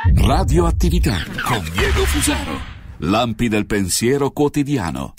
Radioattività con Diego Fusaro. Lampi del pensiero quotidiano.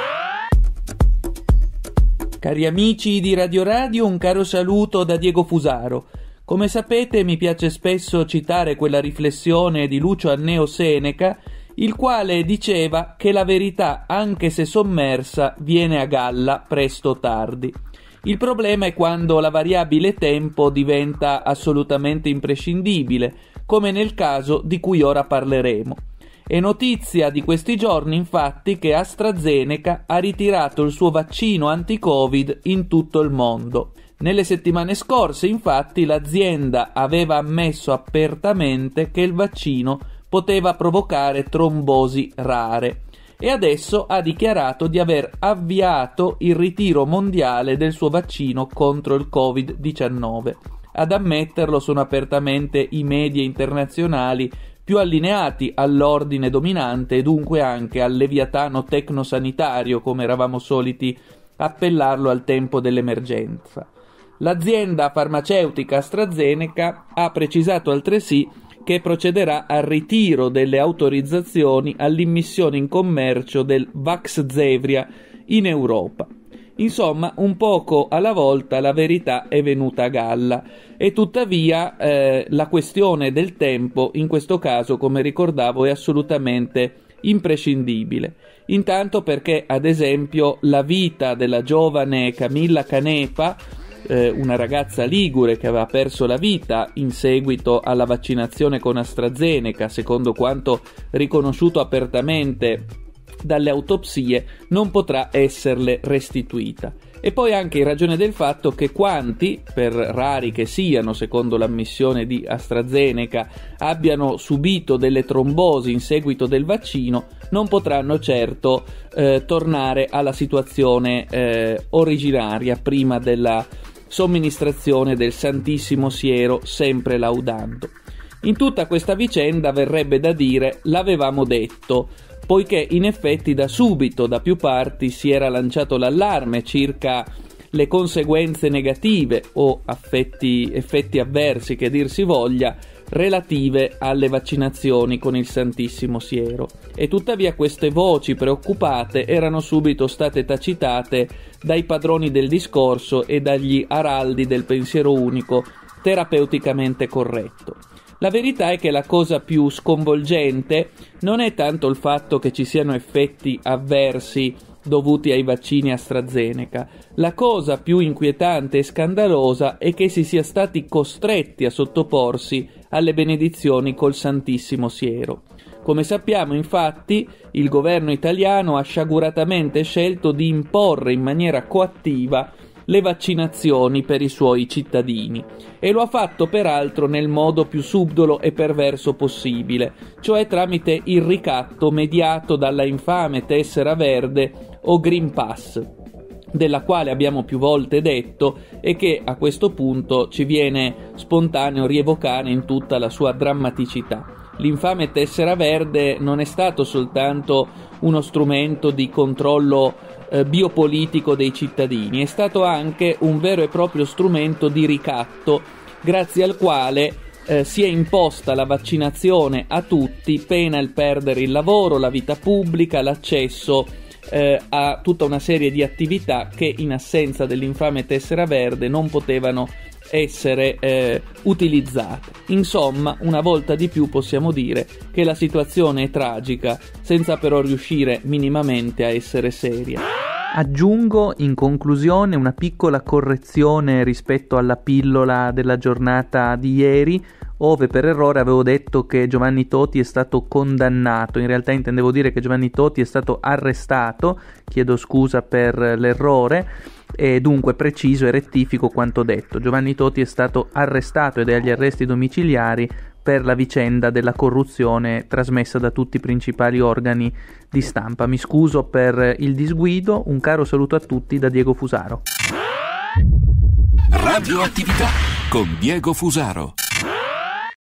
Cari amici di Radio Radio, un caro saluto da Diego Fusaro. Come sapete, mi piace spesso citare quella riflessione di Lucio Anneo Seneca, il quale diceva che la verità, anche se sommersa, viene a galla presto o tardi. Il problema è quando la variabile tempo diventa assolutamente imprescindibile, come nel caso di cui ora parleremo. È notizia di questi giorni, infatti, che AstraZeneca ha ritirato il suo vaccino anti-Covid in tutto il mondo. Nelle settimane scorse, infatti, l'azienda aveva ammesso apertamente che il vaccino poteva provocare trombosi rare e adesso ha dichiarato di aver avviato il ritiro mondiale del suo vaccino contro il Covid-19. Ad ammetterlo sono apertamente i media internazionali più allineati all'ordine dominante e dunque anche al leviatano tecnosanitario, come eravamo soliti appellarlo al tempo dell'emergenza. L'azienda farmaceutica AstraZeneca ha precisato altresì che procederà al ritiro delle autorizzazioni all'immissione in commercio del Vaxzevria in Europa. Insomma, un poco alla volta la verità è venuta a galla e tuttavia la questione del tempo in questo caso, come ricordavo, è assolutamente imprescindibile. Intanto perché, ad esempio, la vita della giovane Camilla Canepa, una ragazza ligure che aveva perso la vita in seguito alla vaccinazione con AstraZeneca, secondo quanto riconosciuto apertamente dalle autopsie, non potrà esserle restituita. E poi anche in ragione del fatto che quanti, per rari che siano secondo l'ammissione di AstraZeneca, abbiano subito delle trombosi in seguito del vaccino, non potranno certo tornare alla situazione originaria prima della somministrazione del Santissimo Siero, sempre laudando. In tutta questa vicenda verrebbe da dire l'avevamo detto, poiché in effetti da subito da più parti si era lanciato l'allarme circa le conseguenze negative o effetti avversi, che dir si voglia, relative alle vaccinazioni con il Santissimo Siero. E tuttavia queste voci preoccupate erano subito state tacitate dai padroni del discorso e dagli araldi del pensiero unico terapeuticamente corretto. La verità è che la cosa più sconvolgente non è tanto il fatto che ci siano effetti avversi dovuti ai vaccini AstraZeneca. La cosa più inquietante e scandalosa è che si sia stati costretti a sottoporsi alle benedizioni col Santissimo Siero. Come sappiamo, infatti, il governo italiano ha sciaguratamente scelto di imporre in maniera coattiva le vaccinazioni per i suoi cittadini e lo ha fatto peraltro nel modo più subdolo e perverso possibile, cioè tramite il ricatto mediato dalla infame tessera verde o Green Pass, della quale abbiamo più volte detto e che a questo punto ci viene spontaneo rievocare in tutta la sua drammaticità. L'infame tessera verde non è stato soltanto uno strumento di controllo biopolitico dei cittadini, è stato anche un vero e proprio strumento di ricatto, grazie al quale si è imposta la vaccinazione a tutti, pena il perdere il lavoro, la vita pubblica, l'accesso a tutta una serie di attività che in assenza dell'infame tessera verde non potevano essere utilizzate. Insomma, una volta di più possiamo dire che la situazione è tragica, senza però riuscire minimamente a essere seria. Aggiungo in conclusione una piccola correzione rispetto alla pillola della giornata di ieri, ove per errore avevo detto che Giovanni Toti è stato condannato. In realtà intendevo dire che Giovanni Toti è stato arrestato, chiedo scusa per l'errore, e dunque preciso e rettifico quanto detto. Giovanni Toti è stato arrestato ed è agli arresti domiciliari per la vicenda della corruzione trasmessa da tutti i principali organi di stampa. Mi scuso per il disguido, un caro saluto a tutti da Diego Fusaro. Radioattività con Diego Fusaro.